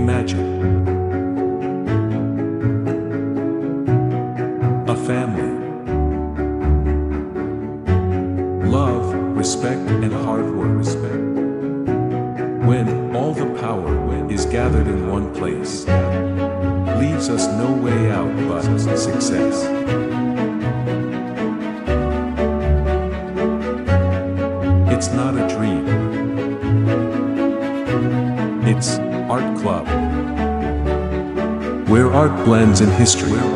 Imagine a family, love, respect, and hard work. When all the power is gathered in one place, leaves us no way out but success. It's not a dream. It's Art Club, where art blends in history.